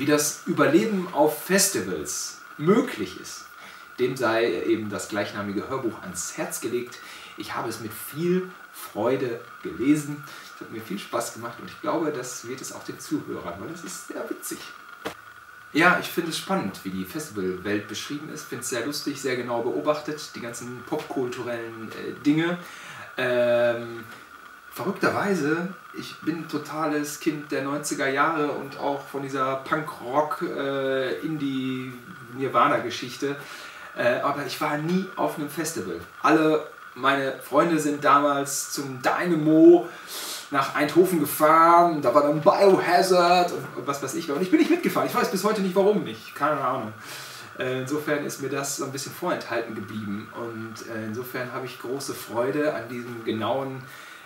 wie das Überleben auf Festivals möglich ist, dem sei eben das gleichnamige Hörbuch ans Herz gelegt. Ich habe es mit viel Freude gelesen. Es hat mir viel Spaß gemacht und ich glaube, das wird es auch den Zuhörern, weil das ist sehr witzig. Ja, ich finde es spannend, wie die Festivalwelt beschrieben ist. Ich finde es sehr lustig, sehr genau beobachtet, die ganzen popkulturellen Dinge. Verrückterweise, ich bin totales Kind der 90er Jahre und auch von dieser Punk-Rock, Indie-Nirvana-Geschichte. Aber ich war nie auf einem Festival. Alle meine Freunde sind damals zum Dynamo nach Eindhoven gefahren, da war dann Biohazard und was weiß ich. Und ich bin nicht mitgefahren, ich weiß bis heute nicht warum nicht, keine Ahnung. Insofern ist mir das so ein bisschen vorenthalten geblieben und insofern habe ich große Freude an diesem genauen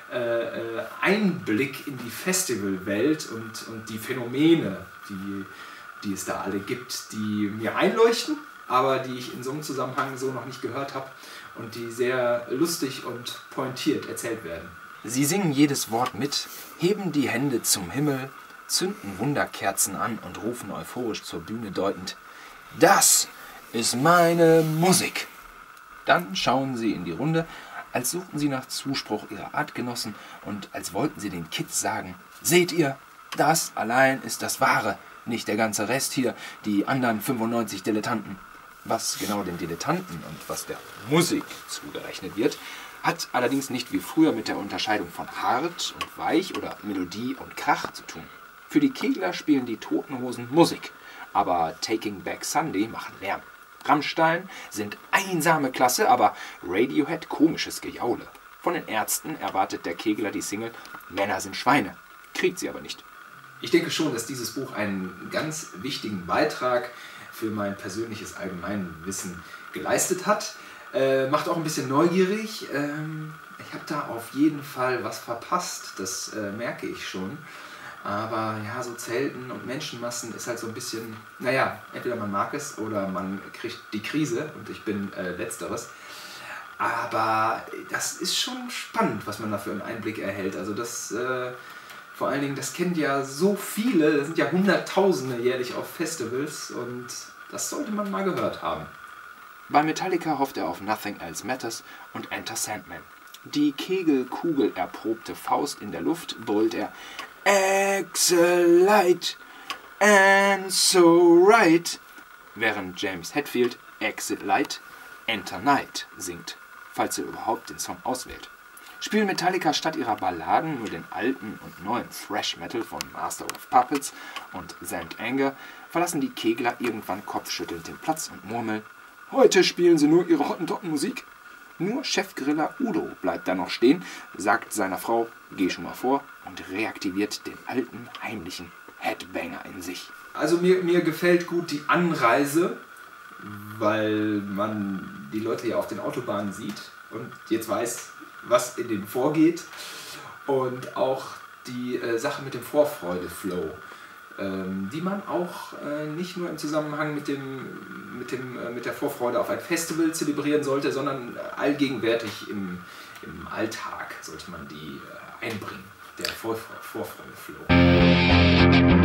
Einblick in die Festivalwelt und die Phänomene, die es da alle gibt, die mir einleuchten, aber die ich in so einem Zusammenhang so noch nicht gehört habe und die sehr lustig und pointiert erzählt werden. Sie singen jedes Wort mit, heben die Hände zum Himmel, zünden Wunderkerzen an und rufen euphorisch zur Bühne deutend: Das ist meine Musik! Dann schauen sie in die Runde, als suchten sie nach Zuspruch ihrer Artgenossen und als wollten sie den Kids sagen: Seht ihr, das allein ist das Wahre, nicht der ganze Rest hier, die anderen 95 Dilettanten. Was genau den Dilettanten und was der Musik zugerechnet wird, hat allerdings nicht wie früher mit der Unterscheidung von hart und weich oder Melodie und Krach zu tun. Für die Kegler spielen die Toten Hosen Musik, aber Taking Back Sunday machen Lärm. Rammstein sind einsame Klasse, aber Radiohead komisches Gejaule. Von den Ärzten erwartet der Kegler die Single Männer sind Schweine, kriegt sie aber nicht. Ich denke schon, dass dieses Buch einen ganz wichtigen Beitrag für mein persönliches Allgemeinwissen geleistet hat. Macht auch ein bisschen neugierig. Ich habe da auf jeden Fall was verpasst, das merke ich schon. Aber ja, so Zelten und Menschenmassen ist halt so ein bisschen, naja, entweder man mag es oder man kriegt die Krise und ich bin Letzteres. Aber das ist schon spannend, was man da für einen Einblick erhält. Also das, vor allen Dingen, das kennen ja so viele, das sind ja Hunderttausende jährlich auf Festivals und das sollte man mal gehört haben. Bei Metallica hofft er auf Nothing Else Matters und Enter Sandman. Die Kegelkugel erprobte Faust in der Luft brüllt er Exit and so right, während James Hetfield Exit Light, Enter Night singt, falls er überhaupt den Song auswählt. Spielen Metallica statt ihrer Balladen nur den alten und neuen Thrash Metal von Master of Puppets und St. Anger, verlassen die Kegler irgendwann kopfschüttelnd den Platz und murmeln: Heute spielen sie nur ihre Hottentotten-Musik. Nur Chefgriller Udo bleibt da noch stehen, sagt seiner Frau: Geh schon mal vor, und reaktiviert den alten, heimlichen Headbanger in sich. Also mir gefällt gut die Anreise, weil man die Leute ja auf den Autobahnen sieht und jetzt weiß, was in denen vorgeht. Und auch die Sache mit dem Vorfreude-Flow, die man auch nicht nur im Zusammenhang mit der Vorfreude auf ein Festival zelebrieren sollte, sondern allgegenwärtig im Alltag sollte man die einbringen, der Vorfreude-Flow.